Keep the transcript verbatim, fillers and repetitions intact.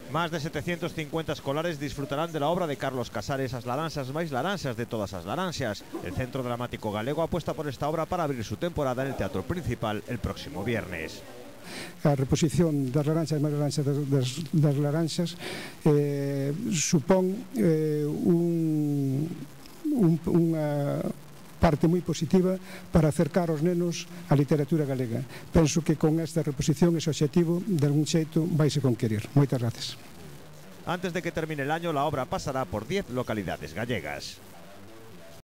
Más de setecientos cincuenta escolares disfrutarán de la obra de Carlos Casares, As laranxas máis laranxas de todas as laranxas. El Centro Dramático Galego apuesta por esta obra para abrir su temporada en el Teatro Principal el próximo viernes. A reposición das laranxas máis laranxas das, das, das laranxas eh, supón eh, un, un, unha parte moi positiva para acercar os nenos á literatura galega. Penso que con esta reposición ese obxectivo de algún xeito vaise conquerir. Moitas gracias. Antes de que termine el año, la obra pasará por diez localidades gallegas.